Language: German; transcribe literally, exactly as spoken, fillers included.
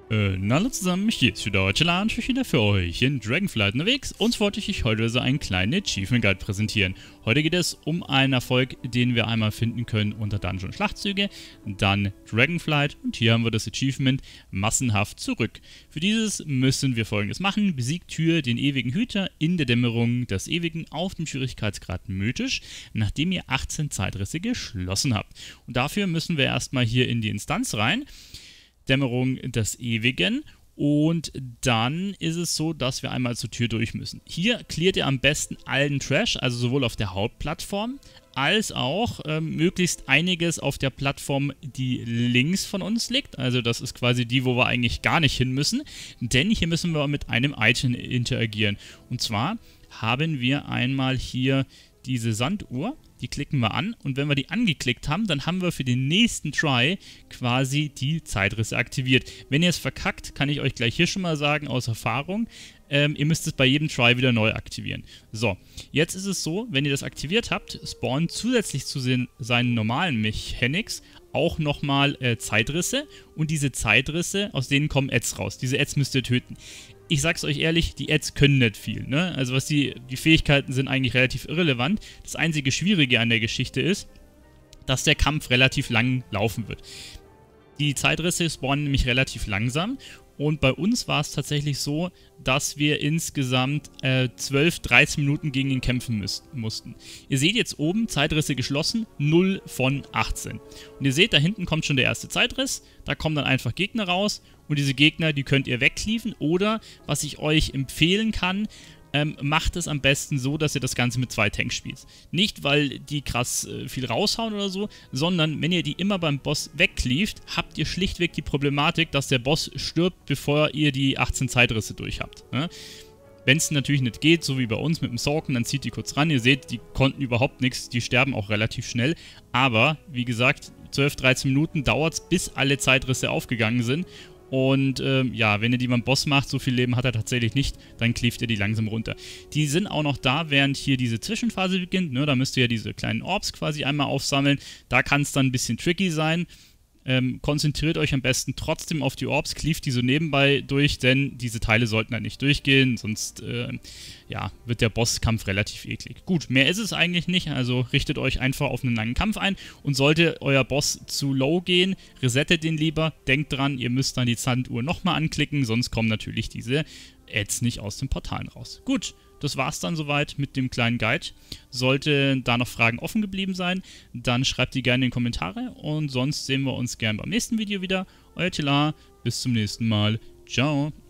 Äh, na hallo zusammen, hier ist wieder Chilla und ich bin wieder für euch in Dragonflight unterwegs und wollte ich euch heute so einen kleinen Achievement Guide präsentieren. Heute geht es um einen Erfolg, den wir einmal finden können unter Dungeon Schlachtzüge, dann Dragonflight und hier haben wir das Achievement massenhaft zurück. Für dieses müssen wir folgendes machen: Besiegt Tyr, den ewigen Hüter, in der Dämmerung des Ewigen auf dem Schwierigkeitsgrad mythisch, nachdem ihr achtzehn Zeitrisse geschlossen habt. Und dafür müssen wir erstmal hier in die Instanz rein. Dämmerung des Ewigen, und dann ist es so, dass wir einmal zur Tür durch müssen. Hier cleart ihr am besten allen Trash, also sowohl auf der Hauptplattform, als auch ähm, möglichst einiges auf der Plattform, die links von uns liegt. Also das ist quasi die, wo wir eigentlich gar nicht hin müssen, denn hier müssen wir mit einem Item interagieren. Und zwar haben wir einmal hier diese Sanduhr, die klicken wir an, und wenn wir die angeklickt haben, dann haben wir für den nächsten Try quasi die Zeitrisse aktiviert. Wenn ihr es verkackt, kann ich euch gleich hier schon mal sagen, aus Erfahrung, ähm, ihr müsst es bei jedem Try wieder neu aktivieren. So, jetzt ist es so, wenn ihr das aktiviert habt, spawnen zusätzlich zu den, seinen normalen Mechanics auch nochmal äh, Zeitrisse, und diese Zeitrisse, aus denen kommen Ads raus. Diese Ads müsst ihr töten. Ich sag's euch ehrlich, die Ads können nicht viel, ne? Also was die, die Fähigkeiten sind eigentlich relativ irrelevant. Das einzige Schwierige an der Geschichte ist, dass der Kampf relativ lang laufen wird. Die Zeitrisse spawnen nämlich relativ langsam, und bei uns war es tatsächlich so, dass wir insgesamt äh, zwölf, dreizehn Minuten gegen ihn kämpfen müß, mussten. Ihr seht jetzt oben, Zeitrisse geschlossen, null von achtzehn. Und ihr seht, da hinten kommt schon der erste Zeitriss, da kommen dann einfach Gegner raus, und diese Gegner, die könnt ihr wegcleaven, oder, was ich euch empfehlen kann, Ähm, macht es am besten so, dass ihr das Ganze mit zwei Tanks spielt. Nicht, weil die krass äh, viel raushauen oder so, sondern wenn ihr die immer beim Boss wegcleaft, habt ihr schlichtweg die Problematik, dass der Boss stirbt, bevor ihr die achtzehn Zeitrisse durch habt. Ne? Wenn es natürlich nicht geht, so wie bei uns mit dem Sorken, dann zieht die kurz ran. Ihr seht, die konnten überhaupt nichts, die sterben auch relativ schnell. Aber, wie gesagt, zwölf, dreizehn Minuten dauert es, bis alle Zeitrisse aufgegangen sind. Und ähm, ja, wenn ihr die beim Boss macht, so viel Leben hat er tatsächlich nicht, dann cleaft ihr die langsam runter. Die sind auch noch da, während hier diese Zwischenphase beginnt, ne? Da müsst ihr ja diese kleinen Orbs quasi einmal aufsammeln. Da kann es dann ein bisschen tricky sein. Ähm, konzentriert euch am besten trotzdem auf die Orbs, cleaft die so nebenbei durch, denn diese Teile sollten halt nicht durchgehen, sonst äh, ja, wird der Bosskampf relativ eklig. Gut, mehr ist es eigentlich nicht, also richtet euch einfach auf einen langen Kampf ein, und sollte euer Boss zu low gehen, resettet den lieber, denkt dran, ihr müsst dann die Sanduhr nochmal anklicken, sonst kommen natürlich diese Ads nicht aus den Portalen raus. Gut, das war's dann soweit mit dem kleinen Guide. Sollte da noch Fragen offen geblieben sein, dann schreibt die gerne in die Kommentare, und sonst sehen wir uns gerne beim nächsten Video wieder. Euer Tila, bis zum nächsten Mal. Ciao.